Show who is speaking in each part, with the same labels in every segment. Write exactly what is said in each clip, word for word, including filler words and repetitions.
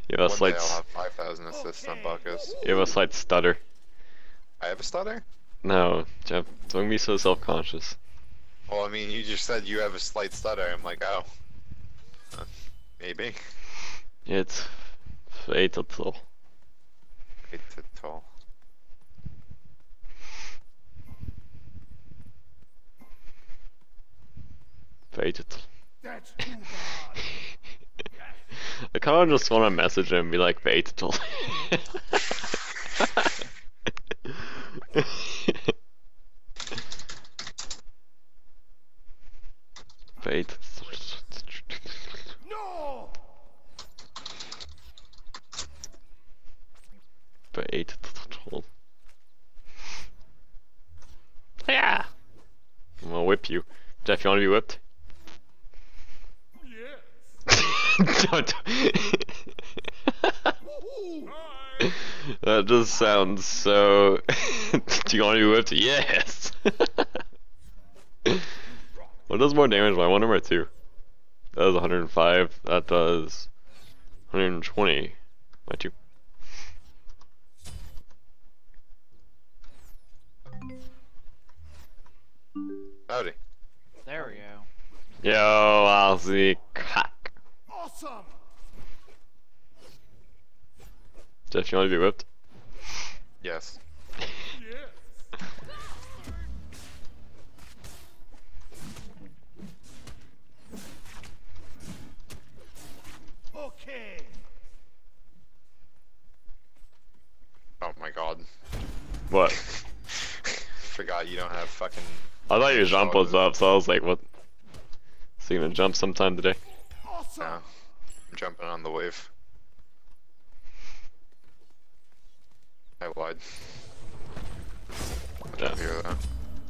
Speaker 1: You have a
Speaker 2: One
Speaker 1: slight.
Speaker 2: day I'll have five thousand assists on Buckos.
Speaker 1: You have a slight stutter.
Speaker 2: I have a stutter?
Speaker 1: No, Jeff, don't be so self-conscious.
Speaker 2: Well, I mean, you just said you have a slight stutter. I'm like, oh. Uh, maybe.
Speaker 1: It's fatal.
Speaker 2: It's tall.
Speaker 1: Fatal.
Speaker 3: That's too bad.
Speaker 1: I kind of just want to message him and be like, fatal. Fate.
Speaker 3: No.
Speaker 1: Fate. Yeah. I'm gonna whip you. Jeff, you wanna be whipped?
Speaker 3: Yes.
Speaker 1: Don't.
Speaker 3: Ooh.
Speaker 1: That just sounds so. Do you want to be whipped? Yes. What does more damage? My one number two. That does one hundred five. That does one hundred twenty. My two.
Speaker 2: Howdy.
Speaker 4: There we go.
Speaker 1: Yo, Ozzy cock.
Speaker 3: Awesome.
Speaker 1: Jeff, you want to be whipped?
Speaker 2: Yes.
Speaker 3: Yes. Okay.
Speaker 2: Oh my god.
Speaker 1: What?
Speaker 2: Forgot you don't have fucking.
Speaker 1: I thought your jump was up, so I was like, what? Is he gonna jump sometime today?
Speaker 3: Awesome.
Speaker 2: No. I'm jumping on the wave. I lied. I
Speaker 1: Yeah.
Speaker 2: don't hear that.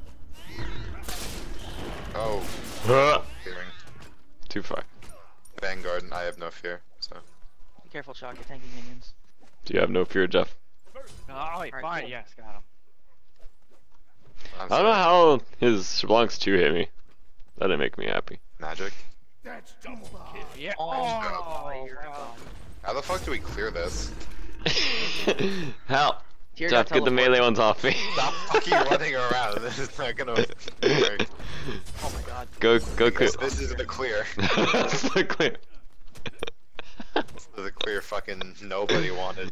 Speaker 2: Oh,
Speaker 1: Ah,
Speaker 2: fearing.
Speaker 1: Too far.
Speaker 2: Vanguard, I have no fear, so.
Speaker 4: Be careful, Chalk. You're tanking minions.
Speaker 1: Do you have no fear, Jeff?
Speaker 4: Oh, wait, fine. Cool. Yes, got him.
Speaker 2: I'm
Speaker 1: I don't know
Speaker 2: sorry.
Speaker 1: how his Shablanx two hit me. That didn't make me happy.
Speaker 2: Magic.
Speaker 3: That's too bad.
Speaker 4: Yeah.
Speaker 2: Oh,
Speaker 4: Oh, you're
Speaker 2: wow.
Speaker 4: gone.
Speaker 2: How the fuck do we clear this?
Speaker 1: Help!
Speaker 4: Tear
Speaker 1: Jeff,
Speaker 4: got
Speaker 1: get the
Speaker 4: teleport.
Speaker 1: melee ones off me.
Speaker 2: Stop fucking running around. This is not gonna work.
Speaker 4: Oh my god.
Speaker 1: Go, go, clear.
Speaker 2: This, this is the clear.
Speaker 1: That's the clear.
Speaker 2: This is the clear fucking nobody wanted.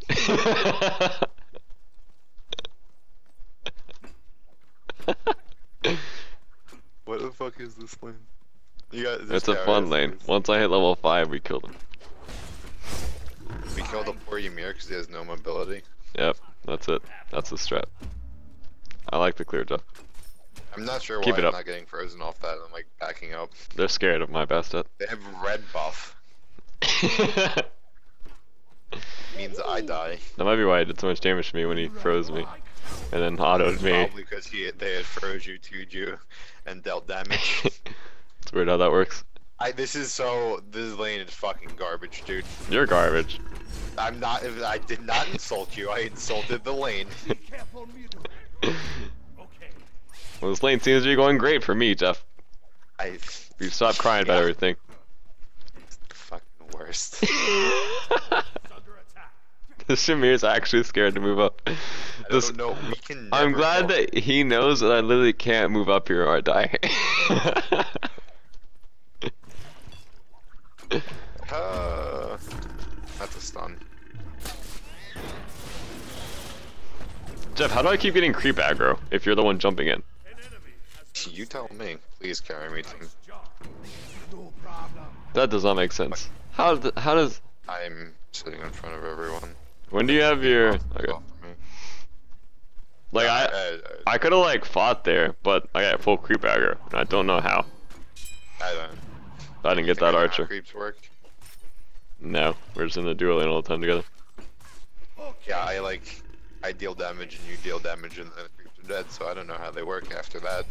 Speaker 2: What the fuck is this lane? You got, this
Speaker 1: It's a
Speaker 2: guy
Speaker 1: fun
Speaker 2: is-
Speaker 1: lane.
Speaker 2: is-
Speaker 1: Once I hit level five, we killed him.
Speaker 2: We killed the poor Ymir because he has no mobility.
Speaker 1: Yep, that's it. That's the strat. I like the clear, Jeff.
Speaker 2: I'm not sure why
Speaker 1: Keep it
Speaker 2: I'm
Speaker 1: up.
Speaker 2: not getting frozen off that. I'm like backing up.
Speaker 1: They're scared of my Bastet.
Speaker 2: They have red buff. Means I die.
Speaker 1: That might be why he did so much damage to me when he froze me. And then autoed me.
Speaker 2: Probably because he they had froze you, two you, and dealt damage.
Speaker 1: It's weird how that works.
Speaker 2: I this is so this lane is fucking garbage, dude.
Speaker 1: You're garbage.
Speaker 2: I'm not. I did not insult you. I insulted the lane.
Speaker 3: Be careful, middle. Okay.
Speaker 1: Well, this lane seems to be going great for me, Jeff.
Speaker 2: I.
Speaker 1: You stop crying about
Speaker 2: Yeah.
Speaker 1: everything.
Speaker 2: It's the fucking worst.
Speaker 3: Under attack.
Speaker 1: The Shamir's actually scared to move up.
Speaker 2: I
Speaker 1: This-
Speaker 2: don't know. We can.
Speaker 1: I'm
Speaker 2: never
Speaker 1: glad
Speaker 2: tell.
Speaker 1: that he knows that I literally can't move up here or I die.
Speaker 2: Uh, that's a stun.
Speaker 1: Jeff, how do I keep getting creep aggro if you're the one jumping in?
Speaker 3: An enemy has
Speaker 2: You tell me. Please carry me, team.
Speaker 3: nice job. No problem.
Speaker 1: That does not make sense. How th how does
Speaker 2: I'm sitting in front of everyone.
Speaker 1: when do you have your
Speaker 2: Off the
Speaker 1: okay.
Speaker 2: top for me.
Speaker 1: Like I
Speaker 2: I,
Speaker 1: I could have like fought there, but I got full creep aggro and I don't know how.
Speaker 2: I, I don't.
Speaker 1: I didn't get
Speaker 2: think I
Speaker 1: that
Speaker 2: know how
Speaker 1: archer.
Speaker 2: Creeps work.
Speaker 1: No, we're just in the duel lane all the time together.
Speaker 3: Okay.
Speaker 2: Yeah, I like. I deal damage and you deal damage and then the creeps are dead, so I don't know how they work after that.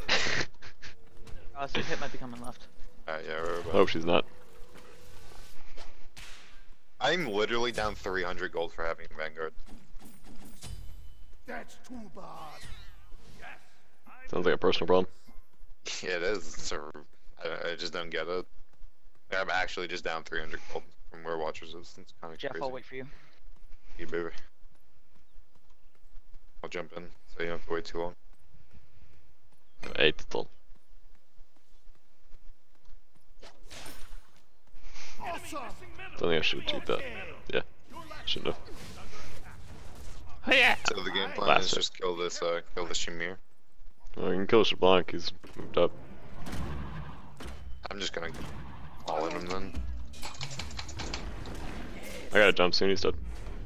Speaker 4: Uh, some hit might be coming left.
Speaker 2: Alright, yeah, we're about.
Speaker 1: Hope she's not.
Speaker 2: I'm literally down three hundred gold for having Vanguard.
Speaker 3: That's too bad. Yes. I
Speaker 1: Sounds like a personal problem.
Speaker 2: Yeah, it is. It's a, I, I just don't get it. I'm actually just down three hundred gold from where Watchers is. It's kind of
Speaker 4: Jeff,
Speaker 2: crazy.
Speaker 4: I'll wait for you.
Speaker 2: Yeah, baby. I'll jump in, so you don't have to wait too long.
Speaker 1: Eight still.
Speaker 3: Awesome.
Speaker 1: Don't think I should cheat that. Yeah, shouldn't have. Oh yeah!
Speaker 2: So the game plan
Speaker 1: Blast
Speaker 2: is
Speaker 1: it.
Speaker 2: just kill this, uh, kill this Shamir.
Speaker 1: Well, you can kill Shablanc, he's moved up.
Speaker 2: I'm just gonna all in him then.
Speaker 1: I gotta jump soon, he's dead.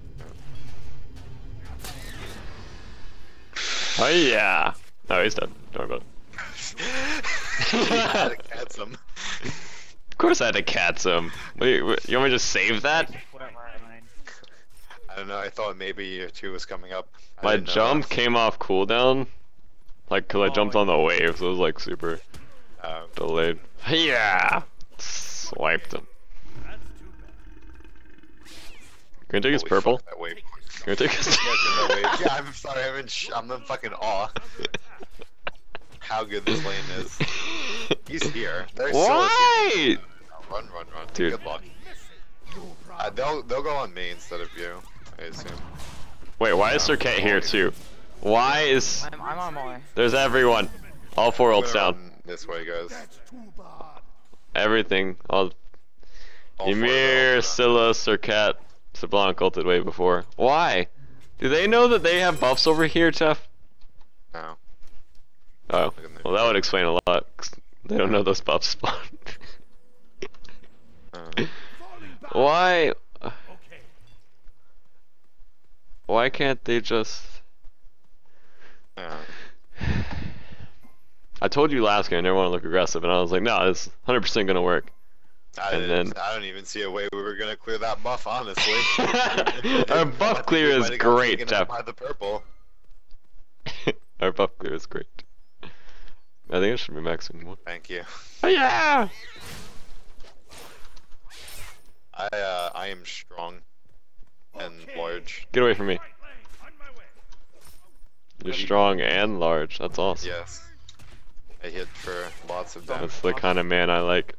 Speaker 1: Oh yeah! Oh, he's dead. Don't worry about it.
Speaker 2: You had to catch him.
Speaker 1: Of course I had to catch him. Wait, wait, you want me to just save that?
Speaker 4: Whatever, I mean.
Speaker 2: I don't know, I thought maybe year two was coming up. I
Speaker 1: My
Speaker 2: didn't know
Speaker 1: jump
Speaker 2: that.
Speaker 1: came off cooldown. Like, cause I
Speaker 4: Oh,
Speaker 1: jumped on the wave, so it was like super
Speaker 2: Uh,
Speaker 1: delayed. Yeah! Swiped him.
Speaker 3: That's too bad.
Speaker 1: Can I take his
Speaker 2: holy
Speaker 1: purple?
Speaker 2: fuck, that wave.
Speaker 1: Can I take his
Speaker 2: Yeah, get that wave. Yeah, I'm sorry, I'm in, sh I'm in fucking awe. How good this lane is. He's here. There's so
Speaker 1: Why?
Speaker 2: Run, run, run.
Speaker 1: Dude.
Speaker 2: Good luck.
Speaker 3: No
Speaker 2: Uh,
Speaker 3: problem.
Speaker 2: they'll they'll go on me instead of you, I assume.
Speaker 1: Wait, why is Circuit here too? Why is...
Speaker 4: I'm, I'm on my way.
Speaker 1: There's everyone. All four
Speaker 2: I'm
Speaker 1: ults
Speaker 2: gonna
Speaker 1: down.
Speaker 2: run this way, guys.
Speaker 3: That's too bad.
Speaker 1: Everything. All...
Speaker 2: All four of
Speaker 1: Ymir,
Speaker 2: them.
Speaker 1: Scylla, Circat, Sablanc ulted way before. Why? Do they know that they have buffs over here, Jeff?
Speaker 2: No.
Speaker 1: Oh, well that would explain a lot. 'Cause they don't know those buffs spawn.
Speaker 2: Uh,
Speaker 3: Falling back.
Speaker 1: Why?
Speaker 3: Okay.
Speaker 1: Why can't they just...
Speaker 2: yeah.
Speaker 1: I told you last game I never want to look aggressive, and I was like, no, it's one hundred percent gonna work.
Speaker 2: I,
Speaker 1: And
Speaker 2: didn't,
Speaker 1: then-
Speaker 2: I don't even see a way we were gonna clear that buff, honestly.
Speaker 1: Our buff clear is great, Jeff.
Speaker 2: By the purple.
Speaker 1: Our buff clear is great. I think it should be maximum one.
Speaker 2: Thank you.
Speaker 1: Oh yeah!
Speaker 2: I uh I am strong and
Speaker 3: Okay.
Speaker 2: large.
Speaker 1: Get away from me.
Speaker 3: Right lane, on my way.
Speaker 1: You're strong and large. That's awesome.
Speaker 2: Yes. I hit for lots of damage.
Speaker 1: That's the kind of man I like.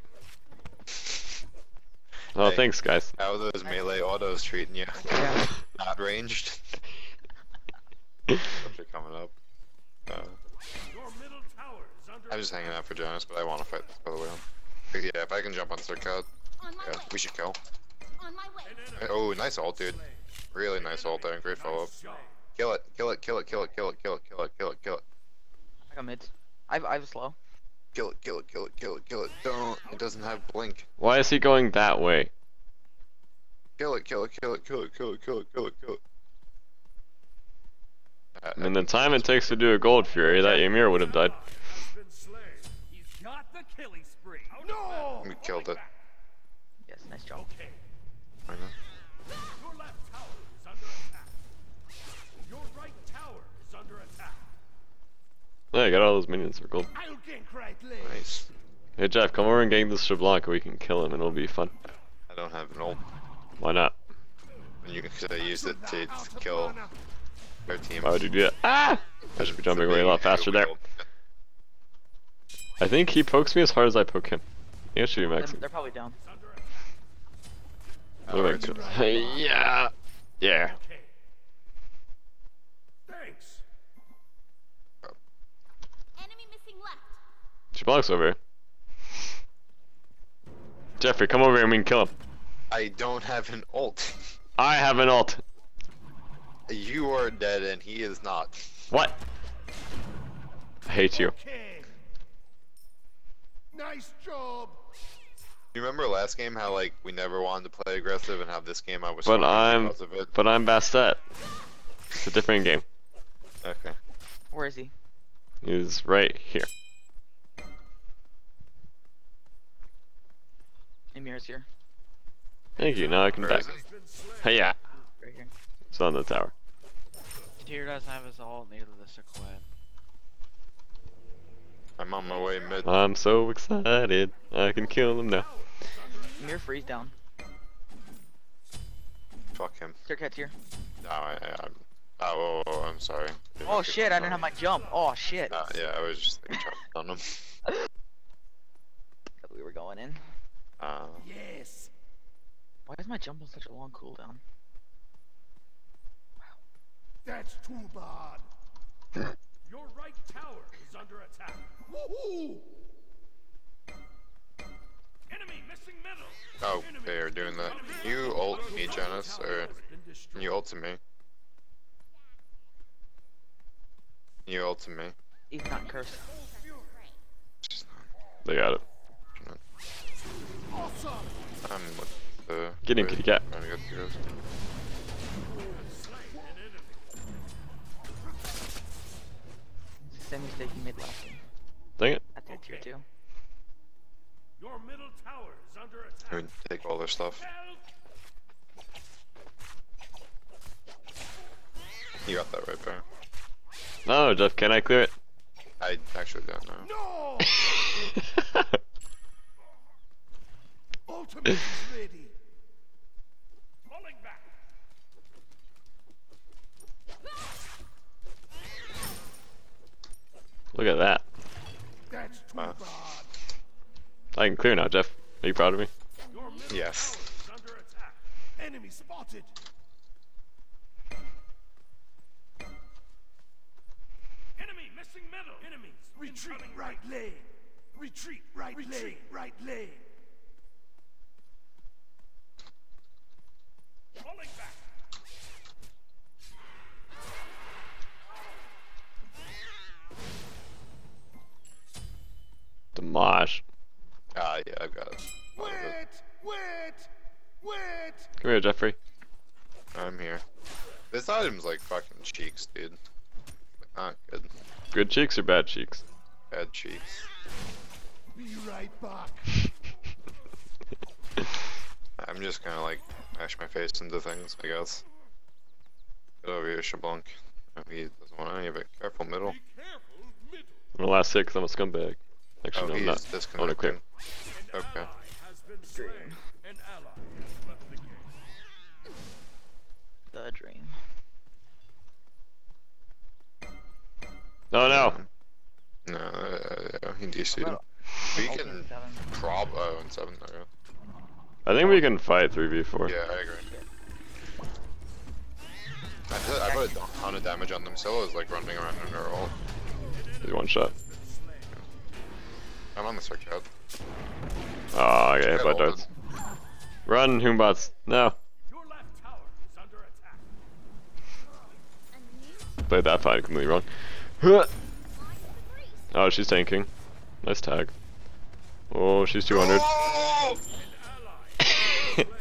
Speaker 1: Oh,
Speaker 2: Hey.
Speaker 1: thanks, guys.
Speaker 2: How are those melee autos treating you?
Speaker 4: Yeah.
Speaker 2: Not ranged. They're coming up. Uh,
Speaker 3: Your middle tower is under
Speaker 2: I'm just hanging out for Jonas, but I want to fight this by the way. Yeah, if I can jump on Circuit,
Speaker 5: On my
Speaker 2: yeah,
Speaker 5: way.
Speaker 2: we should kill.
Speaker 5: On my way.
Speaker 2: Oh, nice ult, dude. Really nice ult there. Great follow up.
Speaker 3: shot.
Speaker 2: Kill it, kill it, kill it, kill it, kill it, kill it, kill it, kill it, kill it.
Speaker 4: I got mids. I I was slow.
Speaker 2: Kill it, kill it, kill it, kill it, kill it. Don't. It doesn't have blink.
Speaker 1: Why is he going that way?
Speaker 2: Kill it, kill it, kill it, kill it, kill it, kill it, kill it, kill it. Uh,
Speaker 1: I mean, the time it takes to do a Gold Fury, that Ymir would have died.
Speaker 3: Has been slain. He's got the killing spree. No.
Speaker 2: we killed it.
Speaker 4: Yes, nice job.
Speaker 3: Okay.
Speaker 2: I know.
Speaker 3: Your left tower is under attack. Your right tower is under attack.
Speaker 1: Yeah, I got all those minions for gold.
Speaker 3: I'll gain right lane.
Speaker 2: Nice.
Speaker 1: Hey Jeff, come over and gang this Shablanc, we can kill him and it'll be fun.
Speaker 2: I don't have an ult.
Speaker 1: Why not?
Speaker 2: And you could have used it to kill their team.
Speaker 1: Why would you do that? Ah! I should be jumping away a lot faster there. I think he pokes me as hard as I poke him. Yeah, should be
Speaker 4: They're,
Speaker 1: maxing.
Speaker 4: they're probably down.
Speaker 3: Under attack.
Speaker 1: What am I good? Hey, yeah! Yeah.
Speaker 3: Okay. Thanks.
Speaker 5: Enemy missing left.
Speaker 1: Shablanc's over here. Jeffrey, come over here and we can kill him.
Speaker 2: I don't have an ult.
Speaker 1: I have an ult.
Speaker 2: You are dead and he is not.
Speaker 1: What? I hate you.
Speaker 3: Okay. Nice job.
Speaker 2: You remember last game how like we never wanted to play aggressive and how this game I was
Speaker 1: But
Speaker 2: fine
Speaker 1: I'm,
Speaker 2: because of it?
Speaker 1: but I'm Bastet. It's a different game.
Speaker 2: Okay.
Speaker 4: Where is he?
Speaker 1: He's right here.
Speaker 4: Ymir's here.
Speaker 1: Thank you, now I can
Speaker 2: Where
Speaker 1: back.
Speaker 2: is it?
Speaker 3: Has been slain.
Speaker 1: Hey, yeah.
Speaker 4: Right here.
Speaker 1: It's on the tower.
Speaker 6: Katir doesn't have his ult, neither does Sequoia.
Speaker 2: I'm on my way mid.
Speaker 1: I'm so excited. I can kill him now.
Speaker 4: Ymir freeze down.
Speaker 2: Fuck him.
Speaker 4: Circuit's here.
Speaker 2: No, I, I, I'm. Oh, oh, oh, I'm sorry. Didn't
Speaker 4: Oh
Speaker 2: get
Speaker 4: shit,
Speaker 2: that
Speaker 4: I didn't have my jump. Oh shit.
Speaker 2: Uh, yeah, I was just like jumping on him.
Speaker 4: We were going in.
Speaker 2: Uh,
Speaker 3: Yes.
Speaker 4: Why is my jump on such a long cooldown?
Speaker 3: That's too bad. Your right tower is under attack. Woohoo! Enemy missing middle.
Speaker 2: Oh, they are doing that. Can you ult me, Janice, or can you ult to me? Can you ult to me?
Speaker 4: He's not cursed.
Speaker 2: She's
Speaker 1: They got it.
Speaker 2: not.
Speaker 3: Awesome.
Speaker 2: I'm with the.
Speaker 1: Get in, kitty cat.
Speaker 2: Trying to get through this.
Speaker 4: It's the same mistake you made last game.
Speaker 1: Dang it.
Speaker 4: At the tier two.
Speaker 3: Your middle tower is under
Speaker 2: I
Speaker 3: attack.
Speaker 2: mean, take all their stuff.
Speaker 3: Help!
Speaker 2: You got that right there.
Speaker 1: No, Jeff, can I clear it?
Speaker 2: I actually don't know.
Speaker 3: No! Ultimate is ready. Falling back.
Speaker 1: Look at that.
Speaker 3: That's too
Speaker 2: Wow.
Speaker 3: bad.
Speaker 1: I can clear now, Jeff. Are you proud of me?
Speaker 3: Your middle
Speaker 2: Yes.
Speaker 3: tower is under attack. Enemy spotted. Enemy missing middle. Enemies. Retreat right lane. Retreat right lane. Right lane. Falling back.
Speaker 1: Demosh.
Speaker 2: Ah, yeah, I've got it.
Speaker 3: Wait, wait, wait.
Speaker 1: Come here, Jeffrey.
Speaker 2: I'm here. This item's like fucking cheeks, dude. Not good.
Speaker 1: Good cheeks or bad cheeks?
Speaker 2: Bad cheeks.
Speaker 3: Be right back.
Speaker 2: I'm just gonna like mash my face into things, I guess. Get over here, Shabunk. Oh, he doesn't want any of it. Careful, middle.
Speaker 3: Be careful, middle.
Speaker 1: I'm the last six, I'm a scumbag. Actually,
Speaker 2: Oh,
Speaker 1: no, I'm
Speaker 2: he's
Speaker 1: not. I wanna clear.
Speaker 2: disconnecting.
Speaker 3: An
Speaker 2: Okay.
Speaker 3: ally has been slain. An ally has left the game.
Speaker 4: The dream.
Speaker 1: No, no.
Speaker 2: No, uh, yeah, he D C'd. We
Speaker 4: Ultimate
Speaker 2: can
Speaker 4: seven.
Speaker 2: prob. Oh, and seven. Okay.
Speaker 1: I think we can fight three v four.
Speaker 2: Yeah, I agree. I put, I put a ton of damage on them. Scylla's like running around in her ult.
Speaker 1: He's one shot.
Speaker 2: I'm on the circuit.
Speaker 1: Oh, I got hit
Speaker 2: Get
Speaker 1: by
Speaker 2: ulted.
Speaker 1: darts. Run, Hoombots. No.
Speaker 3: Your left tower is under attack.
Speaker 1: Played that fight completely wrong. Huh. Oh, she's tanking. Nice tag. Oh, she's two hundred.
Speaker 2: Oh!
Speaker 3: An ally has been slain.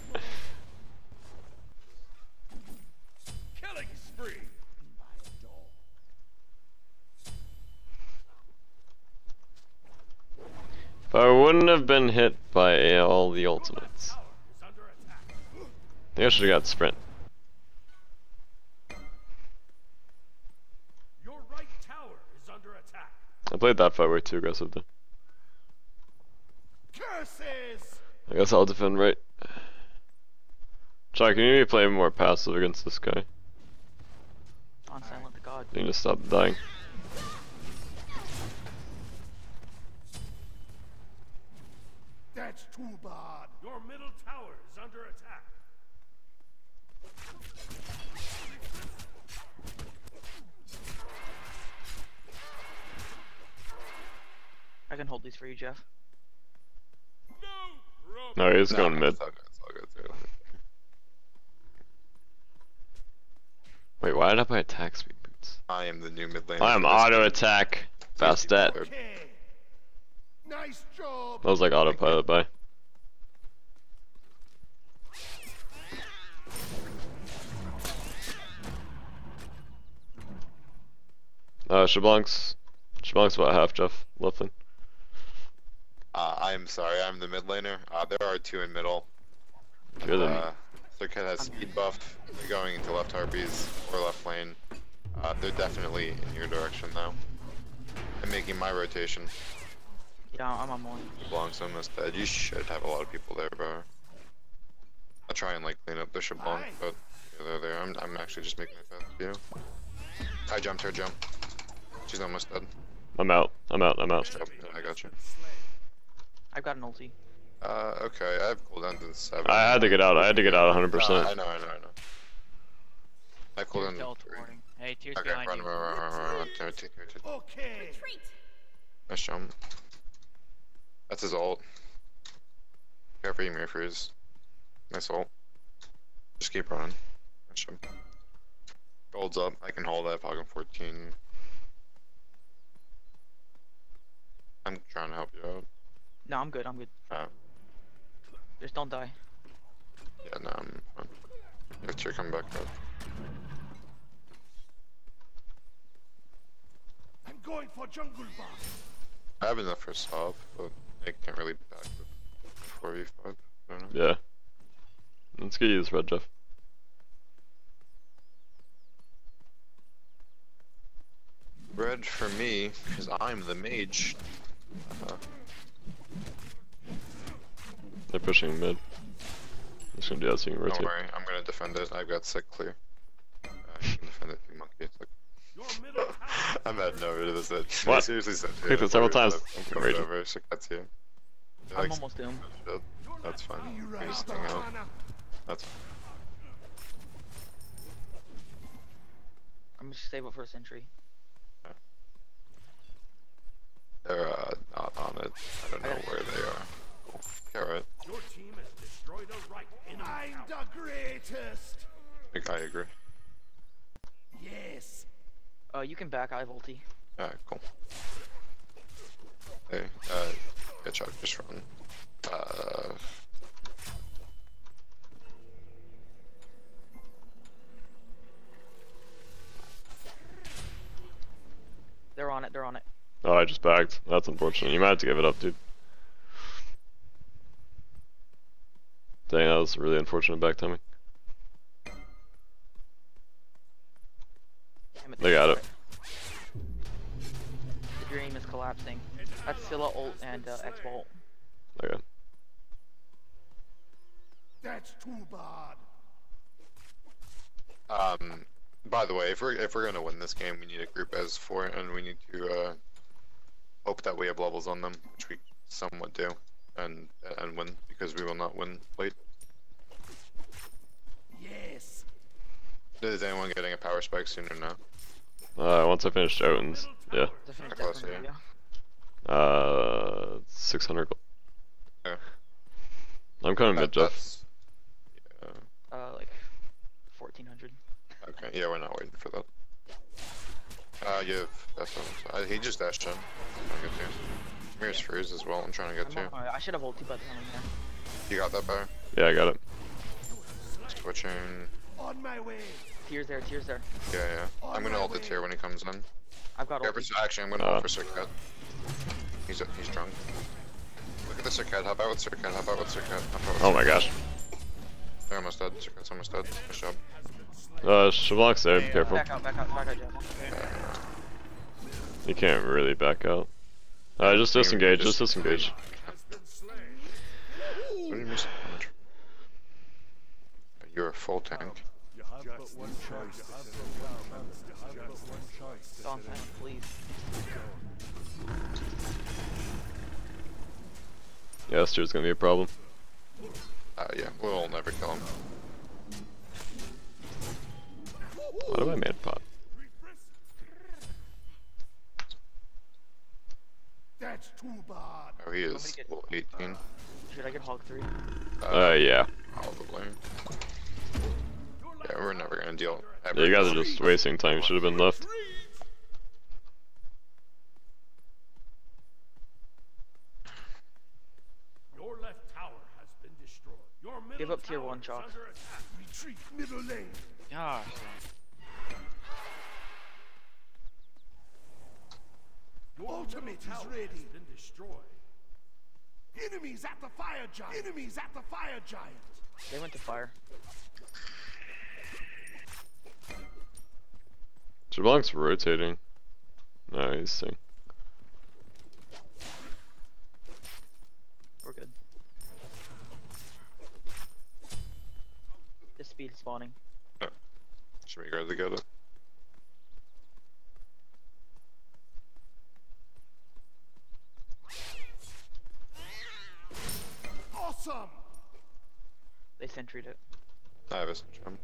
Speaker 3: Killing spree.
Speaker 1: If I wouldn't have been hit by all the ultimates,
Speaker 3: Tower is under attack.
Speaker 1: I think I should have got sprint.
Speaker 3: Your right tower is under attack.
Speaker 1: I played that fight way too aggressive though.
Speaker 3: Curses!
Speaker 1: I guess I'll defend right. Chai, can you maybe play more passive against this guy?
Speaker 4: On Silent the God.
Speaker 1: You need to stop dying.
Speaker 3: That's too bad. Your middle tower is under attack.
Speaker 4: I can hold these for you, Jeff.
Speaker 3: No problem.
Speaker 1: No, he's
Speaker 2: No,
Speaker 1: going mid.
Speaker 2: It's all good. It's all good. Too.
Speaker 1: Wait, why did I buy attack speed boots?
Speaker 2: I am the new mid lane.
Speaker 1: I'm auto attack. Fast stat.
Speaker 3: Okay. Nice job.
Speaker 1: That was like autopilot buy. Uh, Shablank's. Shablank's about half, Jeff. Left lane.
Speaker 2: Uh, I'm sorry. I'm the mid laner. Uh, there are two in middle.
Speaker 1: You're the.
Speaker 2: Uh, Circuit has speed buff. They're going into left harpies or left lane. Uh, they're definitely in your direction though. I'm making my rotation.
Speaker 4: Yeah, I'm on one.
Speaker 2: Blanc's almost dead. You should have a lot of people there, bro. I'll try and like clean up the Shablanc, but yeah, they're there. I'm, I'm actually just making it fast, you know? I jumped her jump. She's almost dead.
Speaker 1: I'm out. I'm out. I'm out.
Speaker 2: Yep, I got you.
Speaker 4: I've got an ulti.
Speaker 2: Uh, okay, I have cooldowns in seven.
Speaker 1: I had to get out. I had to get out one hundred
Speaker 2: No,
Speaker 1: percent.
Speaker 2: I know, I know, I know. I have
Speaker 6: Tears
Speaker 2: cooldowns in three.
Speaker 6: teleporting. Hey, Tears
Speaker 2: Okay,
Speaker 6: behind
Speaker 2: run,
Speaker 6: you.
Speaker 2: run, run, run, run, run, two, two, two, two.
Speaker 3: Okay.
Speaker 5: Retreat.
Speaker 2: Nice jump. That's his ult. Go for Ymir freeze. Nice ult. Just keep running. Nice jump. Gold's up. I can hold that. Poggin fourteen. I'm trying to help you out.
Speaker 4: No, I'm good. I'm good.
Speaker 2: Uh,
Speaker 4: Just don't die.
Speaker 2: yeah, no, I'm fine. If you're coming back up.
Speaker 3: I'm going for jungle boss.
Speaker 2: I have enough for stop, but I can't really back with four v five. I don't know.
Speaker 1: Yeah. Let's get you this red, Jeff.
Speaker 2: Red for me, because I'm the mage. Uh,
Speaker 1: They're pushing mid. I'm just gonna do that so you can
Speaker 2: don't
Speaker 1: rotate.
Speaker 2: worry, I'm gonna defend it. I've got sick clear. Uh, I can defend it, you monkey. It's like,
Speaker 3: Your middle tower.
Speaker 2: I'm at no rid of this. It.
Speaker 1: What?
Speaker 2: I seriously said to
Speaker 1: Clicked
Speaker 2: you,
Speaker 1: it several
Speaker 2: I'm
Speaker 1: times.
Speaker 2: I'm
Speaker 1: I'm
Speaker 2: coming
Speaker 1: raging.
Speaker 2: over, so that's you. You're
Speaker 4: I'm
Speaker 2: like,
Speaker 4: almost doomed.
Speaker 2: shit. That's fine.
Speaker 3: You
Speaker 2: You
Speaker 3: right,
Speaker 2: just hang out.
Speaker 3: Anna.
Speaker 2: That's fine.
Speaker 4: I'm just save it for a sentry.
Speaker 2: They're uh, not on it. I don't know where they are. Cool. Okay, alright.
Speaker 3: Your team has destroyed a right enemy I'm tower. The greatest.
Speaker 2: I think I agree.
Speaker 3: Yes.
Speaker 4: Uh, you can back. I have ulti.
Speaker 2: Alright, cool. Hey, uh, good job, just run. Uh,
Speaker 4: They're on it. They're on it.
Speaker 1: Oh, I just backed. That's unfortunate. You might have to give it up, dude. Dang, that was really unfortunate back timing.
Speaker 4: Damn it,
Speaker 1: They got it.
Speaker 4: The dream is collapsing. That's Scylla ult and uh, X bolt.
Speaker 1: Okay.
Speaker 3: That's too bad.
Speaker 2: um, by the way, if we're if we're gonna win this game, we need a group as four, and we need to uh, hope that we have levels on them, which we somewhat do, and and win because we will not win late.
Speaker 3: Yes.
Speaker 2: Is anyone getting a power spike soon or no?
Speaker 1: Uh, once I finish Jotuns, yeah.
Speaker 4: Definitely,
Speaker 2: Close,
Speaker 4: definitely,
Speaker 2: yeah.
Speaker 4: yeah.
Speaker 1: Uh, six hundred gold.
Speaker 2: Yeah.
Speaker 1: I'm coming
Speaker 2: That-
Speaker 1: mid, Jeff.
Speaker 2: that's- Yeah.
Speaker 4: Uh, like fourteen hundred.
Speaker 2: Okay. Yeah, we're not waiting for that. Uh, you have that's one. Uh, he just dashed in. I'm trying to get to you. Mirror's freeze as well. I'm trying to get to you.
Speaker 4: I'm on, I should have ulti by the time I'm there.
Speaker 2: You got that bar?
Speaker 1: Yeah, I got it.
Speaker 2: Twitching.
Speaker 3: On my way.
Speaker 4: Tears there. Tears there.
Speaker 2: Yeah, yeah. I'm gonna ult the tier when he comes in.
Speaker 4: I've got
Speaker 2: Yeah,
Speaker 4: ulti.
Speaker 2: but actually, I'm gonna
Speaker 1: Uh.
Speaker 2: ult for Circuit. He's he's drunk. Look at the Circuit. Hop out with Circuit. Hop out with Circuit. Hop out with
Speaker 1: Oh my
Speaker 2: Circuit.
Speaker 1: gosh.
Speaker 2: They're almost dead. Circuit's almost dead. Nice job.
Speaker 1: Uh, Shablock's there. Be careful.
Speaker 4: Back out. Back out. Back out, Jeff.
Speaker 1: You can't really back out. Uh, just disengage. Just disengage.
Speaker 2: What do you miss? You're a full tank.
Speaker 4: Go on silent, please.
Speaker 1: Yeah, this tier's gonna be a problem.
Speaker 2: Uh, yeah, we'll never kill him.
Speaker 1: What have I made pot?
Speaker 3: That's too bad.
Speaker 2: Oh, he is
Speaker 4: get-
Speaker 2: level eighteen.
Speaker 4: Should I get Hog three?
Speaker 1: Uh, yeah.
Speaker 2: Probably. Yeah, we're never gonna deal.
Speaker 1: Yeah, you guys are just wasting time. You should have been left.
Speaker 3: Your left tower has been destroyed. Your middle
Speaker 4: Give up tier
Speaker 3: tower
Speaker 4: one,
Speaker 3: is
Speaker 4: Chalk.
Speaker 3: under attack. Retreat middle lane.
Speaker 6: Gosh.
Speaker 3: Your ultimate is ready. Has been destroyed. Enemies at the fire giant. Enemies at the fire giant.
Speaker 4: They went to fire.
Speaker 1: Shablock's rotating. No, he's staying.
Speaker 4: We're good. This speed spawning.
Speaker 2: Should we grab the get it?
Speaker 3: Awesome.
Speaker 4: They sentryed it.
Speaker 2: I have a jump.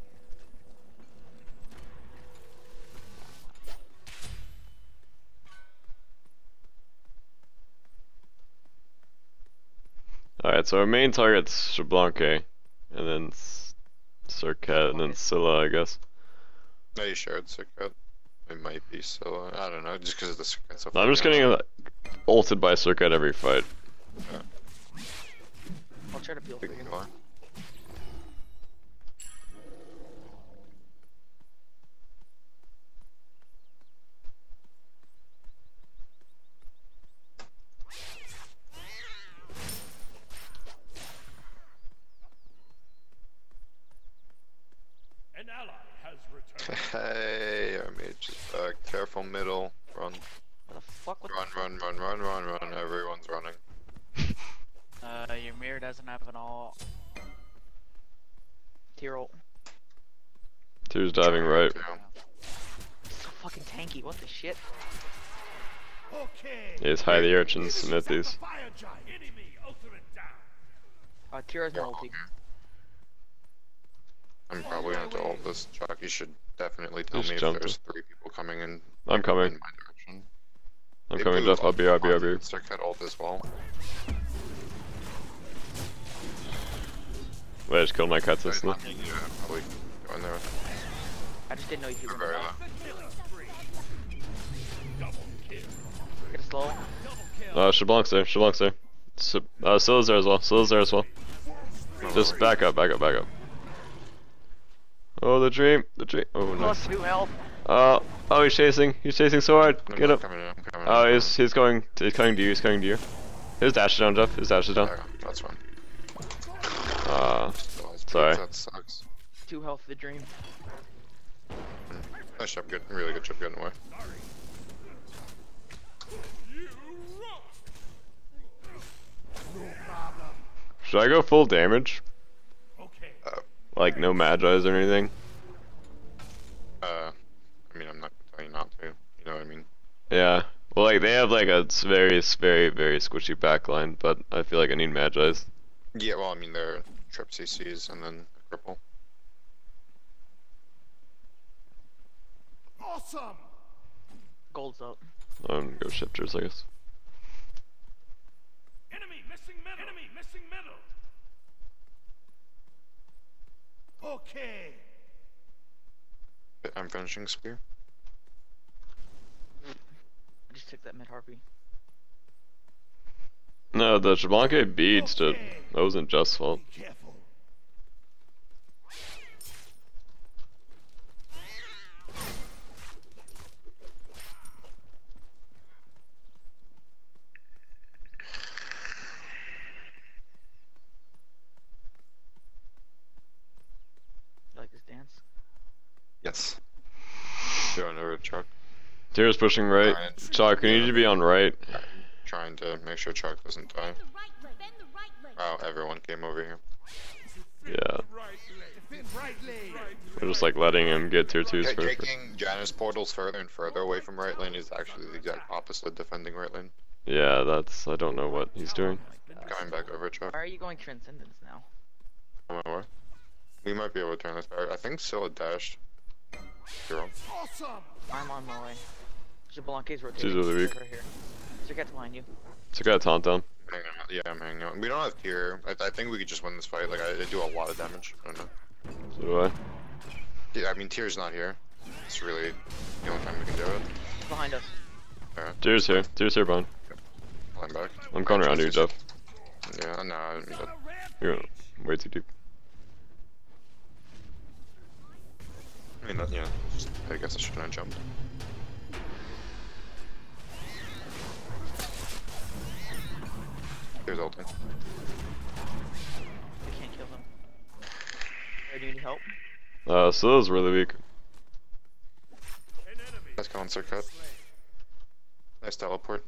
Speaker 1: Alright, so our main target's Shablanque, and then S- Circat, and then Scylla, I guess.
Speaker 2: No, you shared Circuit. It might be Scylla. I don't know, just because of the Circuit so
Speaker 1: No, I'm just getting uh, ulted by Circat every fight.
Speaker 2: Yeah.
Speaker 4: I'll try to peel for
Speaker 2: Big
Speaker 4: you.
Speaker 2: guy.
Speaker 3: An ally has returned.
Speaker 2: Hey, our mage is back. Careful middle. Run.
Speaker 4: What the fuck? What
Speaker 2: Run, run, run, run, run, run. Everyone's running.
Speaker 6: Uh, your mirror doesn't have an all.
Speaker 4: Tier ult.
Speaker 1: Two's diving right.
Speaker 2: Yeah.
Speaker 4: So fucking tanky. What the shit?
Speaker 3: Okay.
Speaker 1: Yes, hide the urchins,
Speaker 3: Enemies
Speaker 1: submit
Speaker 3: at the
Speaker 1: these.
Speaker 3: fire giant. Enemy ultimate down.
Speaker 4: Uh, Tier has
Speaker 2: Yeah,
Speaker 4: no ulti.
Speaker 2: okay. I'm probably gonna have to ult this. Chuck, you should definitely tell
Speaker 1: Just
Speaker 2: me if
Speaker 1: jump
Speaker 2: there's
Speaker 1: it.
Speaker 2: three people coming in,
Speaker 1: I'm
Speaker 2: in
Speaker 1: coming.
Speaker 2: my direction.
Speaker 1: I'm
Speaker 2: They
Speaker 1: coming,
Speaker 2: blew
Speaker 1: Duff. I'll be, I'll be, I'll be.
Speaker 2: up Circuit ult as well.
Speaker 1: Wait, I just killed my cat
Speaker 2: Yeah,
Speaker 1: instantly.
Speaker 2: probably go in there.
Speaker 4: I just didn't know you could
Speaker 2: You're
Speaker 4: run
Speaker 2: very
Speaker 4: it.
Speaker 2: low.
Speaker 4: Get a slow.
Speaker 1: Uh, Shablanc's there, Shablanc's there. S uh, Scylla's there as well, Scylla's there as well. Just back up, back up, back up. Oh, the dream, the dream. Oh, no.
Speaker 4: Plus two health.
Speaker 1: Uh, oh, he's chasing, he's chasing so hard.
Speaker 2: I'm
Speaker 1: Get
Speaker 2: not
Speaker 1: up.
Speaker 2: coming in, I'm coming
Speaker 1: Oh,
Speaker 2: in.
Speaker 1: he's, he's going, he's coming to you, he's coming to you. His dash is down, Jeff, his dash is down.
Speaker 2: Yeah, that's fine.
Speaker 1: Uh,
Speaker 2: Otherwise,
Speaker 1: sorry.
Speaker 2: That sucks.
Speaker 4: Two health for the dream.
Speaker 2: Nice job, good, really good job getting away.
Speaker 1: should I go full damage?
Speaker 3: Okay.
Speaker 2: Uh,
Speaker 1: Like, no Magi's or anything?
Speaker 2: uh, I mean, I'm not gonna tell you not to. You know what I mean?
Speaker 1: Yeah. Well, like, they have, like, a s- very, s- very, very squishy backline, but I feel like I need Magi's.
Speaker 2: Yeah, well, I mean, they're trip C Cs and then a cripple.
Speaker 3: Awesome.
Speaker 4: Gold's up.
Speaker 1: I'm gonna go shifters, I guess.
Speaker 3: Enemy missing middle. Enemy missing middle. Okay.
Speaker 2: I'm finishing spear.
Speaker 4: I just took that mid harpy.
Speaker 1: No, the Shablanque beads did. That wasn't Just's fault.
Speaker 3: Be careful.
Speaker 4: You like this dance?
Speaker 2: Yes. Going over to Chuck.
Speaker 1: Tira's pushing right.
Speaker 2: Alright.
Speaker 1: Chalk, you need to be on right.
Speaker 2: Trying to make sure Chuck doesn't die.
Speaker 5: The right leg. Bend the right leg.
Speaker 2: Wow, everyone came over here.
Speaker 1: Yeah.
Speaker 3: Defend right leg.
Speaker 1: We're just like letting him get tier twos
Speaker 2: Ta-
Speaker 1: first.
Speaker 2: Taking Janus portals further and further away from right lane is actually the exact opposite of defending right lane.
Speaker 1: Yeah, that's, I don't know what he's doing.
Speaker 2: Coming back over Chuck.
Speaker 4: Why are you going Transcendence now?
Speaker 2: Come over. We might be able to turn this back. I think Scylla dashed. You're wrong.
Speaker 3: Awesome.
Speaker 4: I'm on my way. Jablanque's rotating.
Speaker 1: She's really weak.
Speaker 4: Right here. Circuit's behind you.
Speaker 1: So got a taunt down.
Speaker 2: Hang on. Yeah, I'm hanging out. We don't have tier. I, I think we could just win this fight. Like, I, I do a lot of damage. I don't know.
Speaker 1: So do I.
Speaker 2: Yeah, I mean, tier's not here. It's really the only time we can do it.
Speaker 4: He's behind us.
Speaker 2: Alright,
Speaker 1: Tira's here. Tira's here, Bone.
Speaker 2: climb back.
Speaker 1: I'm coming around you, Jeff.
Speaker 2: Yeah, no, I'm dead.
Speaker 1: You're going way too deep.
Speaker 2: I mean, that, yeah. Just, I guess I shouldn't have jumped. Here's ulting.
Speaker 4: We can't kill him. Hey, do you need help?
Speaker 1: Uh, Scylla's really weak.
Speaker 2: Nice concert cut. Nice teleport.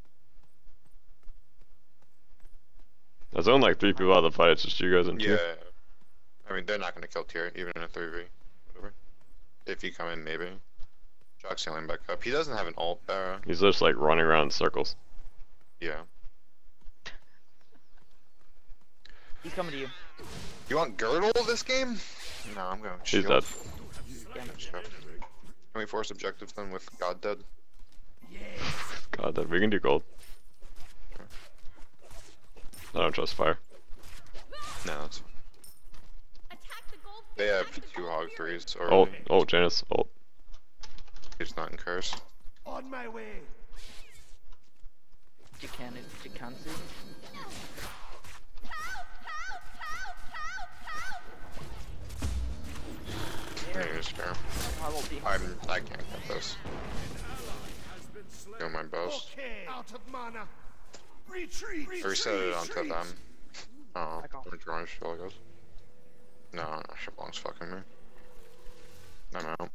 Speaker 1: There's only like three people out of the fight, it's just you guys and two.
Speaker 2: Yeah. I mean, they're not gonna kill tier, even in a three v. Whatever. If you come in, maybe. Jock's healing back up. He doesn't have an ult there.
Speaker 1: He's just like running around in circles.
Speaker 2: Yeah.
Speaker 4: He's coming to you.
Speaker 2: You want Girdle this game? No, I'm going
Speaker 1: She's
Speaker 2: shield.
Speaker 1: dead.
Speaker 4: Damn it.
Speaker 2: Can we force objectives then with God dead?
Speaker 1: God, that we can do gold. I don't trust fire.
Speaker 2: No, it's,
Speaker 5: Attack the gold.
Speaker 2: they have two hog threes
Speaker 1: Ult,
Speaker 2: already.
Speaker 1: ult, Janice, ult.
Speaker 2: He's not in curse.
Speaker 3: On my way.
Speaker 4: You can, you can see.
Speaker 2: Yeah, it's fair.
Speaker 4: I will be.
Speaker 2: I'm. I can't get this. Doing my best.
Speaker 3: Okay. Out of mana. Retreat.
Speaker 2: I reset it onto
Speaker 3: retreat.
Speaker 2: them. Oh,
Speaker 4: Back off.
Speaker 2: I'm drawing shield, I guess. No, no, Shabong's fucking me. I'm out.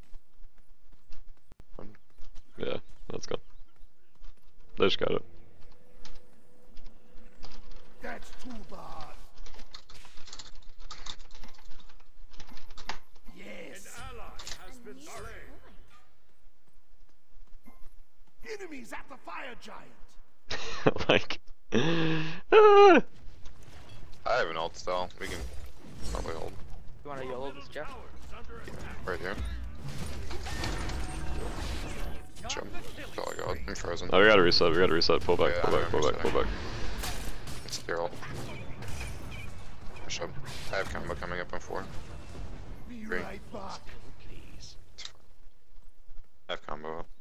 Speaker 1: Yeah, let's go. They just got it.
Speaker 3: That's too bad. Yes. An ally has been slain. Enemies at the fire giant.
Speaker 1: Like, ah!
Speaker 2: I have an ult still. We can probably hold
Speaker 4: You want to YOLO this, Jeff?
Speaker 2: right here. Jump. That's all I got. I'm frozen.
Speaker 1: Oh, we gotta reset. We gotta reset. Pull back.
Speaker 2: Yeah,
Speaker 1: Pull back.
Speaker 2: I'm
Speaker 1: Pull back. Pull back.
Speaker 2: It's their ult. Push up. I have combo coming up on four.
Speaker 3: Be
Speaker 2: Great.
Speaker 3: right back.
Speaker 2: It's fine. I have combo up.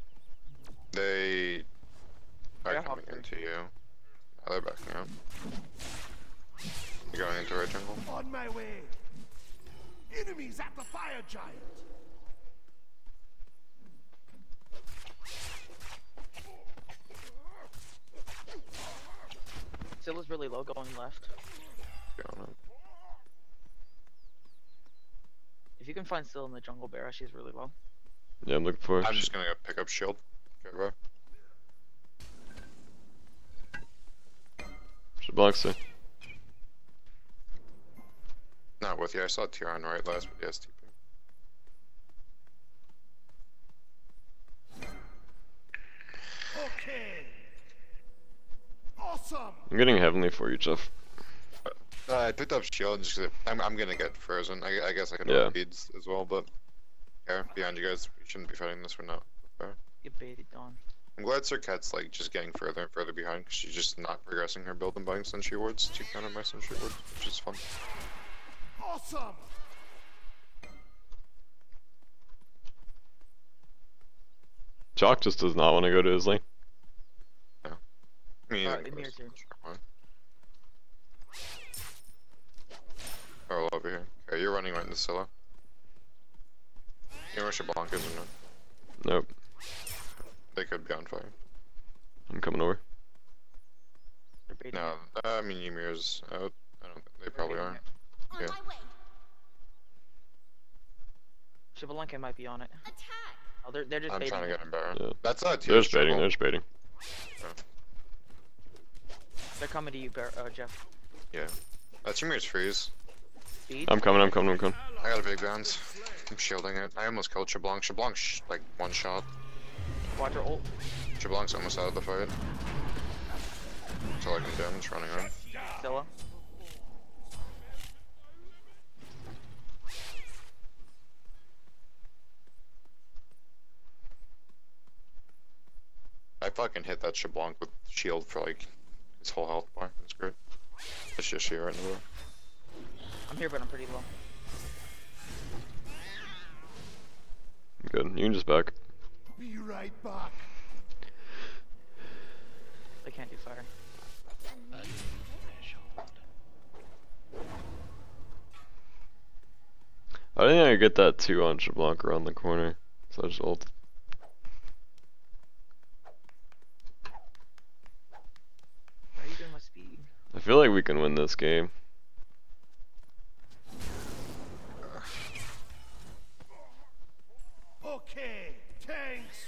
Speaker 2: They are
Speaker 4: Yeah,
Speaker 2: coming
Speaker 4: Hawk
Speaker 2: into you. Oh, they're backing up. You're going into right jungle?
Speaker 3: On my way. Enemies at the fire giant.
Speaker 4: Zilla's really low going left.
Speaker 2: Going up.
Speaker 4: If you can find Zilla in the jungle bear, she's really low.
Speaker 1: Yeah, I'm looking for.
Speaker 2: I'm just gonna go pick up shield. Okay, bro.
Speaker 1: She blocks her.
Speaker 2: Not with you. I saw Tier on right last, but yes, T P.
Speaker 3: Okay. Awesome.
Speaker 1: I'm getting heavenly for you, Jeff.
Speaker 2: Uh, I picked up shield just 'cause I'm, I'm gonna get frozen. I, I guess I can
Speaker 1: Yeah.
Speaker 2: ult beads as well, but yeah, behind you guys, we shouldn't be fighting this. We're not. Fair.
Speaker 4: Get baited on.
Speaker 2: I'm glad Sirket's like just getting further and further behind because she's just not progressing her build and buying sentry wards to counter my sentry wards, which is fun.
Speaker 3: Awesome.
Speaker 1: Chalk just does not want to go to his lane.
Speaker 2: I mean,
Speaker 4: Alright,
Speaker 2: yeah,
Speaker 4: Emir's here.
Speaker 2: Oh, over here. Okay, you're running right into Scylla. You know where Shablanc is or not?
Speaker 1: Nope.
Speaker 2: They could be on fire.
Speaker 1: I'm coming over.
Speaker 4: They're baiting
Speaker 2: No,
Speaker 4: it.
Speaker 2: uh, I mean Ymir's out. I don't think they
Speaker 4: They're
Speaker 2: probably
Speaker 4: baiting
Speaker 2: are.
Speaker 4: it.
Speaker 5: On
Speaker 2: Yeah.
Speaker 5: my way.
Speaker 4: Shivalenka might be on it.
Speaker 5: Attack.
Speaker 4: Oh, they're, they're just
Speaker 2: I'm
Speaker 4: baiting
Speaker 2: trying to
Speaker 4: it.
Speaker 2: get him Baron.
Speaker 1: Yeah.
Speaker 2: That's not
Speaker 1: They're just baiting. They're just baiting.
Speaker 4: They're coming to you, Bear, uh, Jeff.
Speaker 2: Yeah. That's Ymir's freeze.
Speaker 4: Speed.
Speaker 1: I'm coming. I'm coming. I'm coming.
Speaker 2: I got a big bounce. I'm shielding it. I almost killed Shablanc. Shablanc's sh like one shot.
Speaker 4: Watch her ult.
Speaker 2: Shablanc's almost out of the fight. That's all I can do. I'm just running around.
Speaker 4: Zilla.
Speaker 2: I fucking hit that Shablanc with shield for like his whole health bar. That's great. It's just here right now.
Speaker 4: I'm here, but I'm pretty low.
Speaker 1: I'm good. You can just back.
Speaker 3: Be right back.
Speaker 4: They can't do fire.
Speaker 1: I think I get that two on Shablanc around the corner. So I just ult.
Speaker 4: Why are you doing my speed?
Speaker 1: I feel like we can win this game.
Speaker 3: Okay. Tanks.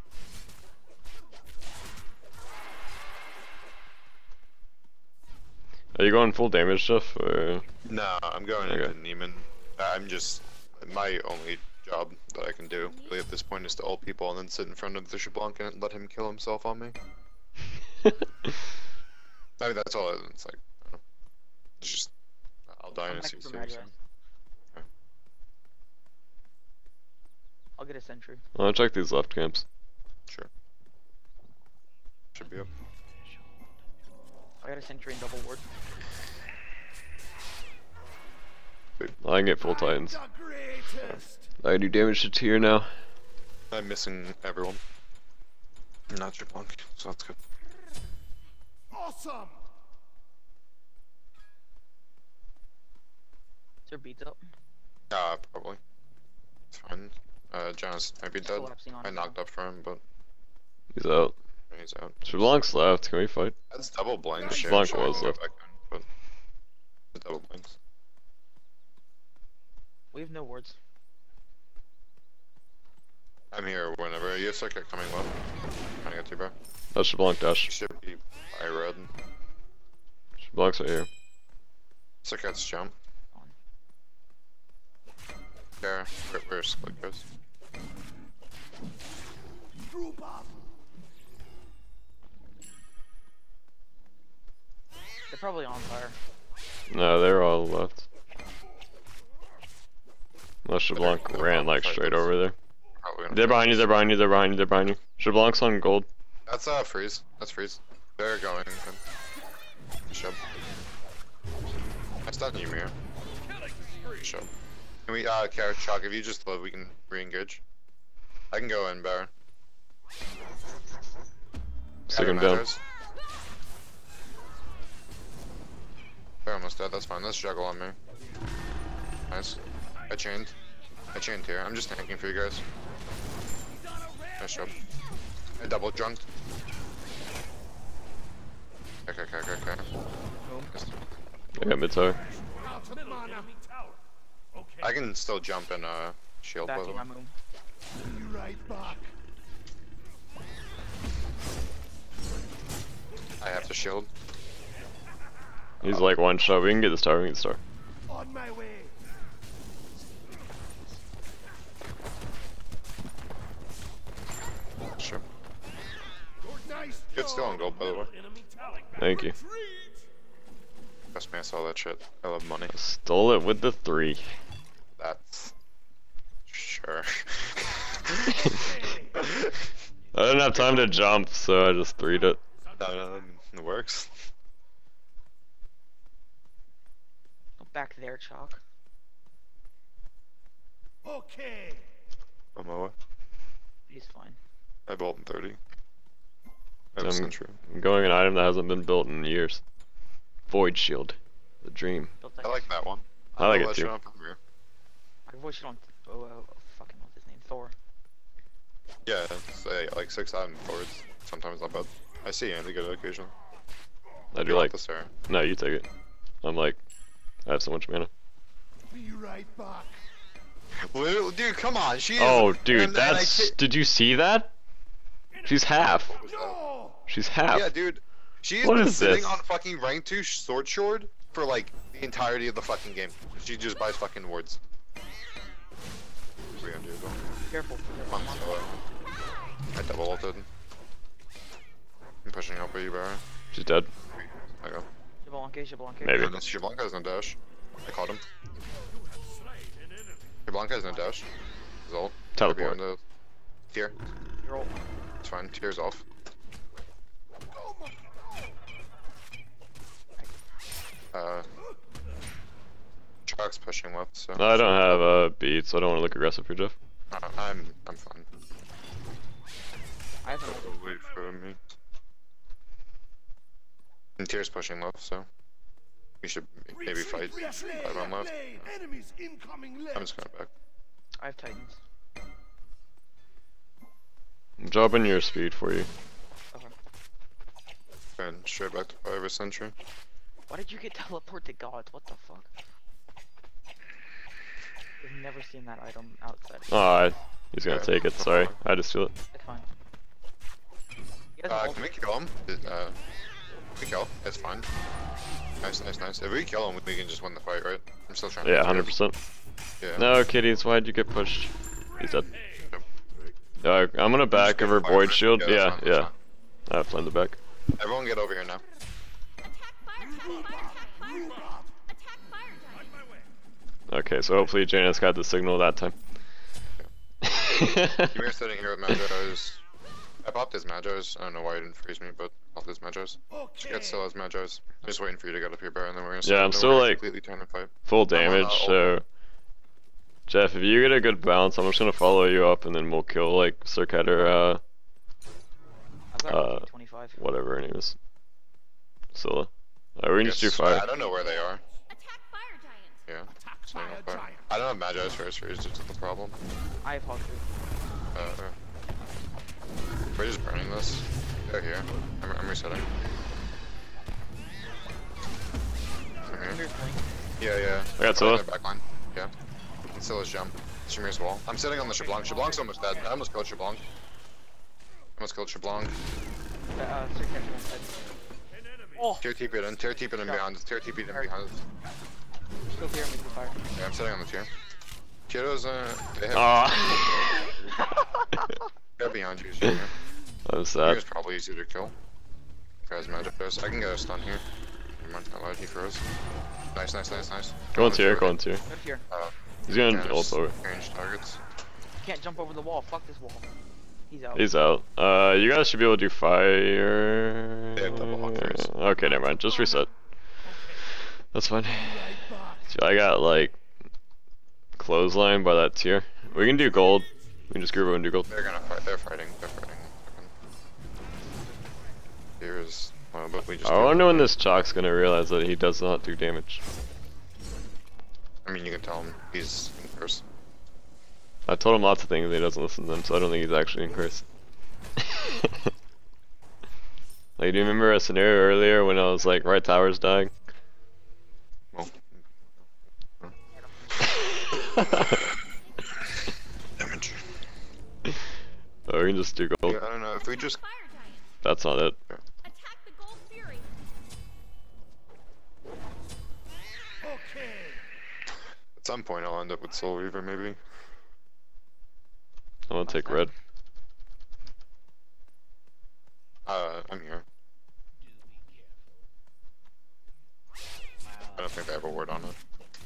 Speaker 1: Are you going full damage, Jeff? Or
Speaker 2: No, I'm going
Speaker 1: Okay.
Speaker 2: into Neiman. I'm just my only job that I can do really at this point is to ult people and then sit in front of the Shablanc and let him kill himself on me. I mean that's all it is. It's like I don't know. It's just, I'll die in
Speaker 4: I'm
Speaker 2: a
Speaker 4: back
Speaker 2: C C.
Speaker 4: for Mad Rest. I'll get a sentry.
Speaker 1: I'll check these left camps.
Speaker 2: Sure. Should be up.
Speaker 4: I got a sentry and double ward.
Speaker 1: I can get full titans.
Speaker 3: The greatest.
Speaker 1: I do damage to tier now.
Speaker 2: I'm missing everyone. I'm not your punk, so that's good.
Speaker 3: Awesome.
Speaker 4: Is there beats up?
Speaker 2: Uh, probably. It's fine. Uh, Jonas might be dead.
Speaker 4: Collapsing on
Speaker 2: I
Speaker 4: him.
Speaker 2: knocked up for him, but
Speaker 1: He's out.
Speaker 2: he's out.
Speaker 1: Shablanc's left. Can we fight?
Speaker 2: That's double blanks. Shit,
Speaker 1: Blank
Speaker 2: sure, I
Speaker 1: was
Speaker 2: can go
Speaker 1: left.
Speaker 2: back in, but it's double blanks.
Speaker 4: We have no wards.
Speaker 2: I'm here whenever. You have circuit coming left. Trying to get to you, bro.
Speaker 1: That's Shablanc
Speaker 2: You
Speaker 1: dash.
Speaker 2: should be by red.
Speaker 1: Shablanc's right here.
Speaker 2: Circuit's jump.
Speaker 4: On.
Speaker 2: There. Where, where's split goes?
Speaker 3: Group up.
Speaker 4: They're probably on fire.
Speaker 1: No, they're all left. Unless
Speaker 2: They're-
Speaker 1: Shablanc
Speaker 2: they're
Speaker 1: ran
Speaker 2: on
Speaker 1: like
Speaker 2: fire,
Speaker 1: straight
Speaker 2: that's-
Speaker 1: over there.
Speaker 2: Probably gonna
Speaker 1: They're
Speaker 2: fight.
Speaker 1: behind you, they're behind you, they're behind you, they're behind you. Shablanc's on gold.
Speaker 2: That's uh freeze. That's freeze. They're going. Shove. I stunned you, Mir. Shove. Can we, uh, Carrot Shock, if you just live, we can re-engage. I can go in, Baron.
Speaker 1: Stick
Speaker 2: Got
Speaker 1: him
Speaker 2: your
Speaker 1: down.
Speaker 2: measures. They're almost dead, that's fine. Let's juggle on me. Nice. I chained. I chained here. I'm just tanking for you guys. Nice job. I double junked. Okay, okay, okay, okay. Nice.
Speaker 1: I got mid tower.
Speaker 3: Out of mana.
Speaker 2: I can still jump and uh shield by the
Speaker 4: Backing
Speaker 2: way.
Speaker 4: my moon.
Speaker 3: Be right back.
Speaker 2: I have to shield.
Speaker 1: He's like one shot. We can get this tower, we can get this tower.
Speaker 3: On my way.
Speaker 2: Sure.
Speaker 3: Nice
Speaker 2: Good still on gold, by the way.
Speaker 1: Thank you.
Speaker 2: Trust me, I saw that shit. I love money.
Speaker 1: Stole it with the three.
Speaker 2: That's... Sure.
Speaker 1: I didn't have time to jump, so I just three'd it.
Speaker 2: no, no, it works.
Speaker 4: Go back there, Chalk.
Speaker 3: Okay.
Speaker 2: On my way.
Speaker 4: He's fine.
Speaker 2: I built in thirty. I have a
Speaker 1: I'm,
Speaker 2: sentry.
Speaker 1: I'm going an item that hasn't been built in years. Void Shield. The dream.
Speaker 4: Built
Speaker 2: I like that one.
Speaker 1: I like
Speaker 2: I'll
Speaker 1: it
Speaker 2: let
Speaker 1: too.
Speaker 2: you know if I'm here.
Speaker 4: I voiced it on. Oh, uh, fucking what's his name? Thor.
Speaker 2: Yeah, it's, uh, like six item forwards. Sometimes not bad. I see Andy get it occasionally.
Speaker 1: I
Speaker 2: You
Speaker 1: do
Speaker 2: want
Speaker 1: like.
Speaker 2: this or?
Speaker 1: No, you take it. I'm like, I have so much mana.
Speaker 3: Be right back.
Speaker 2: Literally, dude, come on, she is.
Speaker 1: Oh,
Speaker 2: and-
Speaker 1: dude,
Speaker 2: and I
Speaker 1: that's.
Speaker 2: ki-
Speaker 1: Did you see that? She's half.
Speaker 2: What was that?
Speaker 3: No.
Speaker 1: She's half.
Speaker 2: Yeah, dude. She's
Speaker 1: What
Speaker 2: been
Speaker 1: is
Speaker 2: sitting
Speaker 1: this?
Speaker 2: on fucking rank two sword short for like the entirety of the fucking game. She just buys fucking wards. What are we gonna do, though?
Speaker 4: Careful.
Speaker 2: Come
Speaker 4: careful.
Speaker 2: on, so, uh, I double ulted. I'm pushing up with you, Baron.
Speaker 1: She's dead.
Speaker 2: I go.
Speaker 4: Shablanque, Shablanque.
Speaker 1: Maybe.
Speaker 2: Goodness, Shablanca has no dash. I caught him. Shablanca has no dash. His ult.
Speaker 1: Teleport.
Speaker 2: Behind the tier.
Speaker 4: You're ult.
Speaker 2: It's fine. Tier's off. Uh, Chalk's pushing left, so
Speaker 1: I don't have uh, beats, so I don't want to look aggressive for Jeff.
Speaker 2: uh, I'm I'm fine.
Speaker 4: I have an ult.
Speaker 2: Wait for me. And Tier's pushing left, so we should maybe fight.
Speaker 3: Retreat.
Speaker 2: Fight on left.
Speaker 3: Lane. Enemies incoming left.
Speaker 2: I'm just going back.
Speaker 4: I have Titans.
Speaker 1: I'm dropping your speed for you.
Speaker 4: Okay.
Speaker 2: And straight back to five century.
Speaker 4: Why did you get teleport to gods? What the fuck? I've never seen that item outside.
Speaker 1: Oh, I, he's gonna
Speaker 2: Yeah.
Speaker 1: take it. Sorry, I just feel it.
Speaker 4: It's fine. He has
Speaker 2: Uh,
Speaker 4: an ult.
Speaker 2: can we kill him? Uh, we kill. It's fine. Nice, nice, nice. If we kill him, we can just win the fight, right? I'm still trying to.
Speaker 1: Yeah,
Speaker 2: get
Speaker 1: one hundred
Speaker 2: through.
Speaker 1: percent.
Speaker 2: Yeah.
Speaker 1: No, kitties, why'd you get pushed? He's dead. Uh, I'm gonna back
Speaker 2: get
Speaker 1: over
Speaker 2: fire,
Speaker 1: Void
Speaker 2: right?
Speaker 1: Shield.
Speaker 2: Yeah,
Speaker 1: Yeah,
Speaker 2: that's fine, that's
Speaker 1: yeah. I have flame the back.
Speaker 2: Everyone get over here now.
Speaker 5: Attack fire giant. Fire giant. Fire giant.
Speaker 1: Okay, so hopefully Janus got the signal that time.
Speaker 2: Ymir's sitting here with Magos. I popped his Magos. I don't know why he didn't freeze me, but I popped his Magos. Just get still as Magos. I'm just waiting for you to get up here, Bear, and then we're gonna
Speaker 1: Yeah, I'm
Speaker 2: then
Speaker 1: still,
Speaker 2: we're gonna
Speaker 1: like,
Speaker 2: completely turn and fight.
Speaker 1: Full
Speaker 2: I'm on,
Speaker 1: damage,
Speaker 2: uh,
Speaker 1: so Jeff, if you get a good bounce, I'm just gonna follow you up, and then we'll kill like Circuit or uh,
Speaker 4: I've got
Speaker 1: Uh,
Speaker 4: a twenty-five.
Speaker 1: whatever her name is, Scylla. Alright, we can just do
Speaker 2: Yes,
Speaker 1: fire.
Speaker 2: I don't know where they are.
Speaker 5: Attack fire giant.
Speaker 2: Yeah.
Speaker 3: Attack
Speaker 2: Sitting
Speaker 3: fire
Speaker 2: on fire.
Speaker 3: giant.
Speaker 2: I don't have Magos first freeze, which is the problem.
Speaker 4: I have Hog three.
Speaker 2: Uh, we're just burning this. They're here. I'm, I'm resetting. I'm here.
Speaker 4: Under's blink.
Speaker 2: Yeah, yeah.
Speaker 1: I got
Speaker 2: I'm
Speaker 1: Scylla.
Speaker 2: in their backline. Yeah. And Scylla's jump. Shamir's wall. I'm sitting on the Shablanc. Shablanc's almost dead. I almost killed Shablanc. Almost killed Shablanc.
Speaker 4: Uh, Circuit one side. Oh,
Speaker 2: Tear T P it in. Tear T P it in behind us. Tear T P it in behind us.
Speaker 4: still here, making fire.
Speaker 2: Yeah, I'm sitting on the tier. Kiddo's, uh, they have.
Speaker 1: Aw.
Speaker 2: They're behind you, Shamir.
Speaker 1: I'm
Speaker 2: Shamir's
Speaker 1: sad.
Speaker 2: probably easier to kill. Guys, magic dose. I can get a stun here. Never mind, not allowed. He froze. Nice, nice, nice, nice.
Speaker 1: Go on
Speaker 2: the
Speaker 1: tier,
Speaker 2: tier.
Speaker 1: go on tier.
Speaker 4: Good here.
Speaker 2: Uh,
Speaker 1: He's gonna
Speaker 2: Janus,
Speaker 1: ult over.
Speaker 2: range targets.
Speaker 4: Can't jump over the wall. Fuck this wall. He's out.
Speaker 1: He's out. Uh, you guys should be able to do fire.
Speaker 2: They have double hawk threes.
Speaker 1: Okay, never mind. Just reset. That's fine. So I got like clothesline by that tier. We can do gold. We can just group up and do gold.
Speaker 2: They're gonna fight. They're fighting. They're fighting. Here is. Well, but we just.
Speaker 1: I wonder when this Chalk's gonna realize that he does not do damage.
Speaker 2: I mean, you can tell him he's in first.
Speaker 1: I told him lots of things and he doesn't listen to them, so I don't think he's actually in curse. Like, do you remember a scenario earlier when I was like, right tower's dying?
Speaker 2: Well. Damage.
Speaker 1: Oh, we can just do gold.
Speaker 2: Yeah, I don't know if we just.
Speaker 5: Fire giant.
Speaker 1: That's not it.
Speaker 5: Attack the gold fury.
Speaker 3: Okay.
Speaker 2: At some point, I'll end up with Soul Reaver, maybe.
Speaker 1: I'm gonna take red.
Speaker 2: Uh, I'm here. I don't think they have a word on it.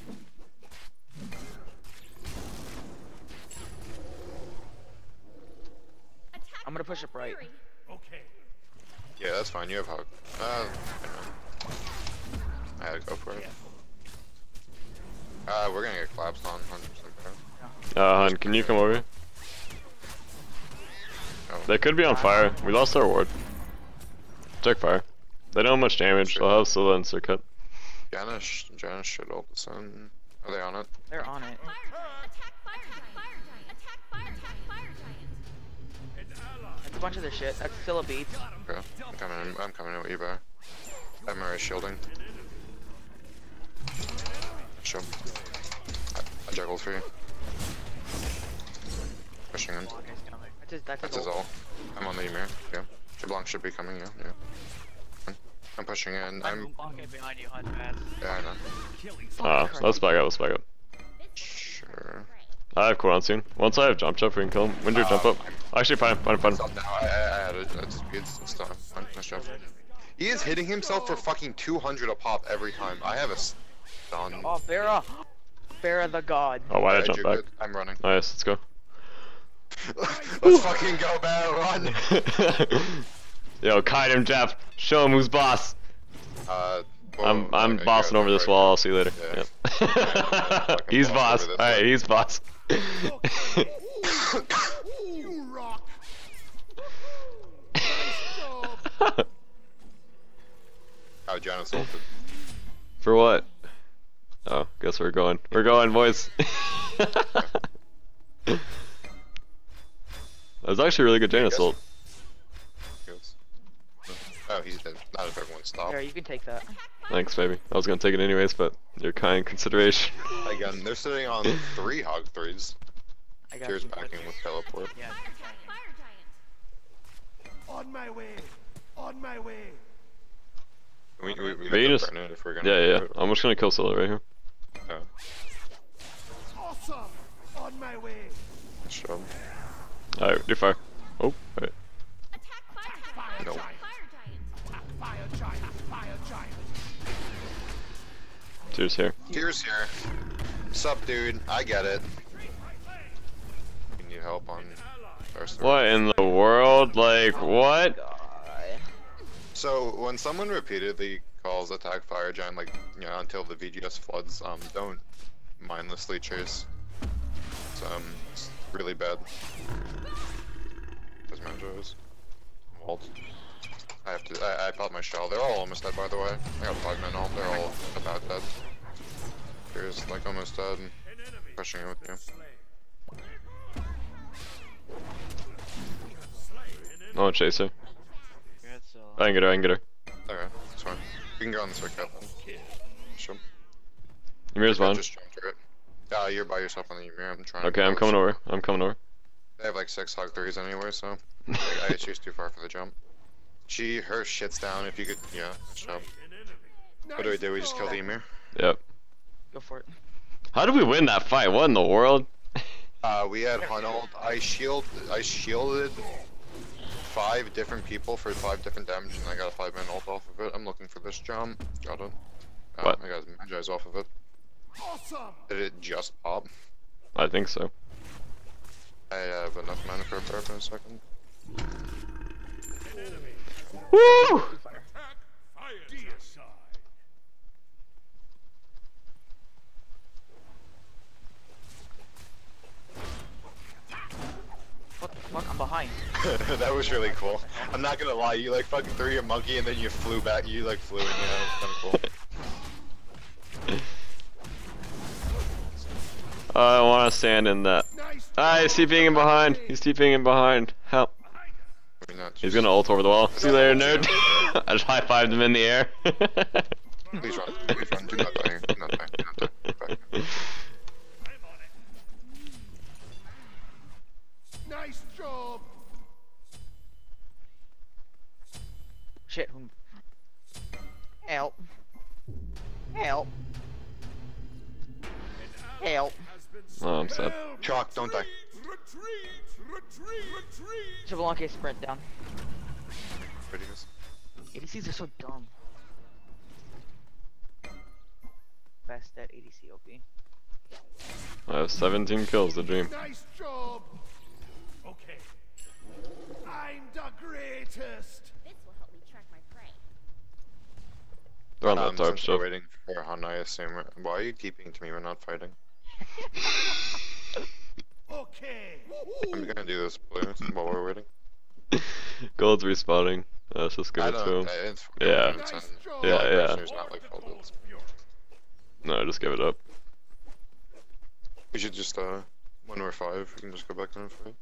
Speaker 5: Attack
Speaker 4: I'm gonna push
Speaker 5: the
Speaker 4: up right.
Speaker 5: fury.
Speaker 3: Okay.
Speaker 2: Yeah, that's fine. You have hug. Uh, I had to go for it. Uh, we're gonna get collapsed on one hundred percent.
Speaker 1: Uh, Han, can you come over?
Speaker 2: Oh.
Speaker 1: They could be on fire. We lost our ward. Check fire. They don't have much damage. They'll have Scylla and Circuit.
Speaker 2: Janus, Janus should ult the sun. Are they on it?
Speaker 4: They're on it.
Speaker 5: Fire giant. Attack fire giant. Fire giant. Attack fire. Attack fire giant.
Speaker 3: An ally.
Speaker 4: That's a bunch of their shit. That's Scylla beats.
Speaker 2: Okay. I'm coming in. I'm coming in with you, Bear. I'm already shielding. Show. I, I juggled for you. Pushing in.
Speaker 4: That's his, that's
Speaker 2: That's
Speaker 4: his
Speaker 2: his
Speaker 4: ult.
Speaker 2: ult. I'm on the Ymir. Yeah. Shablanc should be coming, yeah. Yeah. I'm pushing in. I'm.
Speaker 6: walking behind you, Hunt, man.
Speaker 2: Yeah, I know.
Speaker 3: Killing.
Speaker 1: Uh, let's back up, let's back up.
Speaker 2: Sure.
Speaker 1: I have cooldown soon. Once I have jump jump, we can kill him. Winder,
Speaker 2: Uh,
Speaker 1: jump up. Actually, fine, fine, fine.
Speaker 2: Stop now. I, I, I had it. It's, it's, it's done. Fine. Nice job. He is hitting himself for fucking two hundred a pop every time. I have a stun.
Speaker 4: Oh, Vera! Vera the god.
Speaker 1: Oh, why did I
Speaker 2: Alright,
Speaker 1: jump
Speaker 2: you're
Speaker 1: back?
Speaker 2: good. I'm running.
Speaker 1: Nice, let's go.
Speaker 2: Let's fucking go, Bear. Run.
Speaker 1: Yo, kite him, Jeff. Show him who's boss.
Speaker 2: Uh, well,
Speaker 1: I'm I'm
Speaker 2: okay,
Speaker 1: bossing
Speaker 2: yeah,
Speaker 1: over this
Speaker 2: right.
Speaker 1: wall. I'll see you later.
Speaker 2: Yeah.
Speaker 1: Yep. He's
Speaker 2: boss
Speaker 1: boss.
Speaker 2: over this
Speaker 1: Alright,
Speaker 2: one.
Speaker 1: he's boss.
Speaker 3: You rock. Nice job.
Speaker 2: Oh, Janus ulted.
Speaker 1: For what? Oh, guess we're going. We're going, boys. That was actually a really good Janus ult.
Speaker 2: Yes. Oh, he's dead. Not if everyone stopped.
Speaker 4: Here, you can take that.
Speaker 1: Thanks, baby. I was gonna take it anyways, but your kind consideration.
Speaker 2: Again, they're sitting on three hog threes.
Speaker 4: I got
Speaker 2: Tears
Speaker 4: you.
Speaker 2: backing with teleport.
Speaker 6: Yeah.
Speaker 5: Attack fire giant.
Speaker 3: On my way. On my way.
Speaker 2: We, we, we
Speaker 1: But you
Speaker 2: have
Speaker 1: just-
Speaker 2: to burn it if we're gonna.
Speaker 1: Yeah, yeah.
Speaker 2: do it.
Speaker 1: I'm just gonna kill Scylla right here.
Speaker 2: Yeah.
Speaker 3: Awesome. On my way.
Speaker 2: Nice job.
Speaker 1: Alright, do fire. Oh, alright.
Speaker 5: Attack fire giant.
Speaker 3: Fire
Speaker 2: No.
Speaker 3: giant.
Speaker 5: Fire giant.
Speaker 3: Attack fire giant. Fire giant.
Speaker 1: Tears here.
Speaker 2: Tears here. Sup, dude? I get it. You need help on first.
Speaker 1: What in the world? Like, what?
Speaker 2: So when someone repeatedly calls attack fire giant, like you know, until the V G S floods, um, don't mindlessly chase. It's um, it's really bad. There's Manjos. Walt. I have to. I, I popped my shell. They're all almost dead, by the way. I got five men all. They're all about dead. Here's like almost dead. Pushing it with you.
Speaker 1: No chaser.
Speaker 6: You're at Scylla.
Speaker 1: I can get her. I can get her.
Speaker 2: Okay, that's fine. We can go on this wicket then. Sure.
Speaker 1: Ymir's
Speaker 2: I
Speaker 1: fine.
Speaker 2: just jumped through it. Uh, you're by yourself on the Ymir. I'm trying.
Speaker 1: Okay,
Speaker 2: to
Speaker 1: I'm coming over. I'm coming over.
Speaker 2: They have like six hog threes anyway, so like, I guess she's too far for the jump. She, her shit's down. If you could, yeah, nice job. What do we do? We just kill the Ymir.
Speaker 1: Yep.
Speaker 4: Go for it.
Speaker 1: How did we win that fight? What in the world?
Speaker 2: Uh, we had Hunold. I shield. I shielded five different people for five different damage, and I got a five man ult off of it. I'm looking for this jump. Got it. Uh,
Speaker 1: What?
Speaker 2: I got Magi's off of it.
Speaker 3: Awesome.
Speaker 2: Did it just pop?
Speaker 1: I think so.
Speaker 2: I have enough mana for a burp in a second.
Speaker 1: Woo!
Speaker 3: Attack fire deicide.
Speaker 4: What the fuck? I'm behind.
Speaker 2: That was really cool. I'm not gonna lie, you like fucking threw your monkey and then you flew back. You like flew in, yeah, it was kinda cool.
Speaker 1: I want to stand in that.
Speaker 3: Nice.
Speaker 1: Ah, he's TPing in behind. He's TPing in behind. Help.
Speaker 2: I mean, not
Speaker 1: He's
Speaker 2: just-
Speaker 1: gonna ult over the wall. See you later, nerd. I just high fived him in the air.
Speaker 2: Please run, please run, do not die here, do not die, do not die. Back.
Speaker 3: Nice job.
Speaker 4: Shit. whom- Help. Help. Help.
Speaker 1: Oh, I'm sad.
Speaker 2: Chalk, don't die.
Speaker 3: Retreat. Retreat. Retreat.
Speaker 4: Shablanke sprint down.
Speaker 2: Videos.
Speaker 4: A D Cs are so dumb. Best at A D C O P.
Speaker 1: I have seventeen kills. The dream.
Speaker 3: Nice job. Okay. I'm the greatest.
Speaker 5: This will help me track my prey.
Speaker 1: They're on that
Speaker 2: Um,
Speaker 1: tarp
Speaker 2: since
Speaker 1: stuff.
Speaker 2: we're waiting for Han, I assume. we're- Why are you TPing to me? We're not fighting.
Speaker 3: Okay.
Speaker 2: I'm gonna do this blue while we're waiting.
Speaker 1: Gold's respawning. Uh, let's just give
Speaker 2: I
Speaker 1: it to
Speaker 2: don't.
Speaker 1: him.
Speaker 2: It's,
Speaker 1: Yeah.
Speaker 2: It's,
Speaker 3: Nice
Speaker 2: it's,
Speaker 3: job.
Speaker 1: Yeah, yeah.
Speaker 2: There's not like full builds.
Speaker 1: No, just give it up.
Speaker 2: We should just uh, when we're five, we can just go back to fight.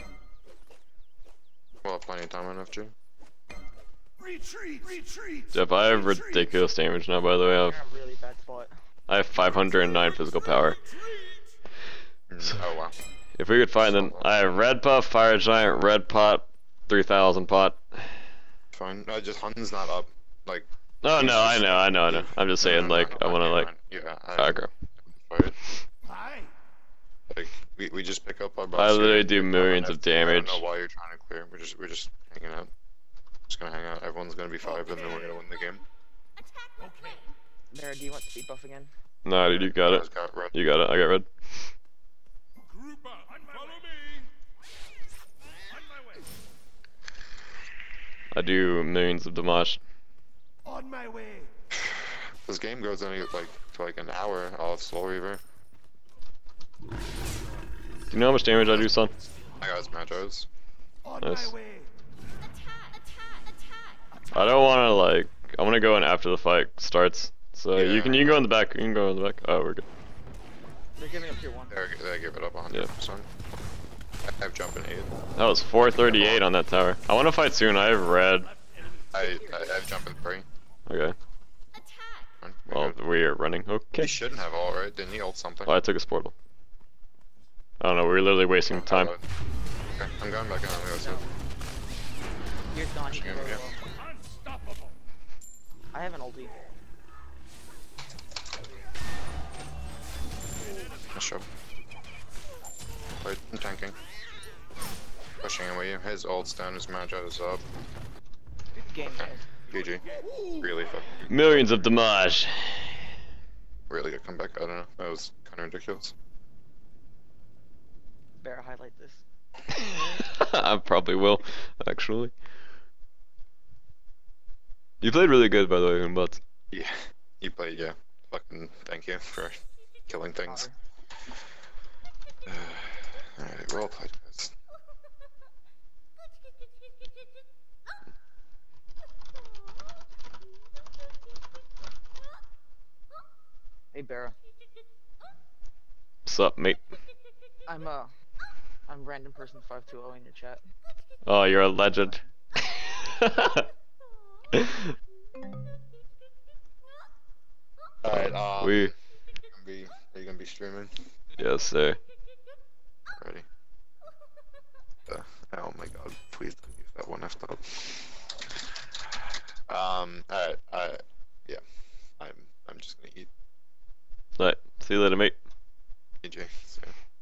Speaker 2: We'll have plenty of time on F G.
Speaker 3: Retreat. Retreat.
Speaker 1: Jeff, I have ridiculous damage now. By the way, I
Speaker 4: You're
Speaker 1: have
Speaker 4: in a really bad spot.
Speaker 1: I have five hundred nine physical power.
Speaker 2: Mm, oh wow.
Speaker 1: If we could find them, I have red puff, fire giant, red pot, three thousand pot.
Speaker 2: Fine. No, just Hun's not up. Like.
Speaker 1: Oh no, I know, I know, I know. I'm just
Speaker 2: No,
Speaker 1: saying,
Speaker 2: no, no,
Speaker 1: like,
Speaker 2: no,
Speaker 1: I want to
Speaker 2: yeah,
Speaker 1: like.
Speaker 2: Yeah. I,
Speaker 1: Okay.
Speaker 2: Fight.
Speaker 3: Aye.
Speaker 2: Like we, we just pick up our boss.
Speaker 1: I
Speaker 2: here,
Speaker 1: literally
Speaker 2: we
Speaker 1: do
Speaker 2: come
Speaker 1: millions
Speaker 2: on
Speaker 1: of
Speaker 2: F G. I
Speaker 1: damage.
Speaker 2: don't know why you're trying to clear. We're just we're just hanging out. Just gonna hang out. Everyone's gonna be five, and then we're gonna win the game.
Speaker 5: Attack my prey.
Speaker 4: Mara, do you want speed buff again?
Speaker 1: Nah, dude, you got
Speaker 2: Guys
Speaker 1: it.
Speaker 2: got red.
Speaker 1: You got it. I got red.
Speaker 3: Group up. Follow me. On my way.
Speaker 1: I do millions of damage.
Speaker 3: On my way.
Speaker 2: This game goes only like to like an hour. I'll have Soul Reaver.
Speaker 1: Do you know how much damage I do, son?
Speaker 2: I got his Magos.
Speaker 3: On
Speaker 1: Nice.
Speaker 3: my way.
Speaker 5: Attack, attack, attack.
Speaker 1: I don't want to like. I want to go in after the fight starts. So you
Speaker 2: Yeah.
Speaker 1: can you can go in the back. You can go in the back. Oh, we're good.
Speaker 4: They're giving up tier one.
Speaker 2: There, they give it up one hundred percent. I have jump in eight.
Speaker 1: That was four thirty-eight on that tower. I want to fight soon. I have red.
Speaker 2: I I have jump in three.
Speaker 1: Okay.
Speaker 5: Attack.
Speaker 2: Fine, we're
Speaker 1: Well,
Speaker 2: good.
Speaker 1: we are running.
Speaker 2: He
Speaker 1: Okay.
Speaker 2: shouldn't have all right. Didn't he ult something?
Speaker 1: Oh, I took a portal. I don't know. We're literally wasting time.
Speaker 2: Okay, I'm going back in. I'm gonna go see.
Speaker 4: Here's gone. You can go
Speaker 2: Yeah.
Speaker 4: as well.
Speaker 3: Unstoppable.
Speaker 4: I have an ulti.
Speaker 2: Nice job. Wait, I'm tanking. Pushing away. His ult's down. His Magi is up.
Speaker 4: Good game, guys.
Speaker 2: G G. Really fucking.
Speaker 1: Millions of damage.
Speaker 2: Really good comeback. I don't know. That was kind kind of ridiculous.
Speaker 4: Better highlight this.
Speaker 1: I probably will, actually. You played really good, by the way, but
Speaker 2: Yeah, you played, yeah. Fucking thank you for killing things. Uh, Alright, well played, guys.
Speaker 4: Hey, Barra.
Speaker 1: what's up, mate?
Speaker 4: I'm uh, I'm random person five two zero in your chat.
Speaker 1: Oh, you're a legend.
Speaker 2: Alright, um,
Speaker 1: we,
Speaker 2: you gonna be, are you gonna be streaming?
Speaker 1: yes, sir.
Speaker 2: Ready? Uh, oh my god, please don't use that one F top. Um, alright, alright, yeah. I'm, I'm just gonna eat
Speaker 1: Alright, see you later, mate.
Speaker 2: E J, so.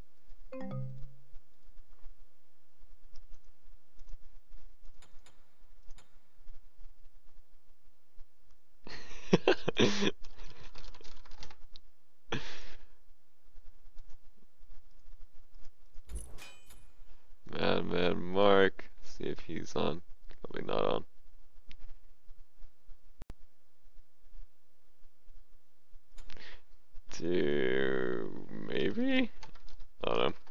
Speaker 1: Madman Mark, see if he's on. Probably not on. Do maybe? I don't know.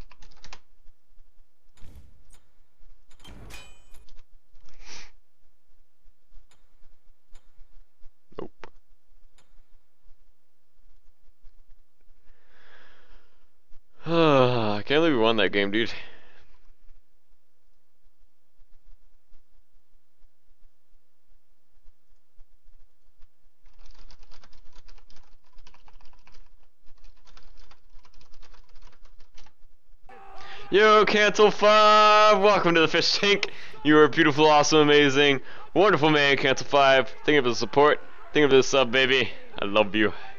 Speaker 1: Nope. I can't believe we won that game, dude. Yo, Cancel five! Welcome to the fish tank. You are beautiful, awesome, amazing, wonderful man, Cancel five. Thank you for the support. Thank you for the sub, baby. I love you.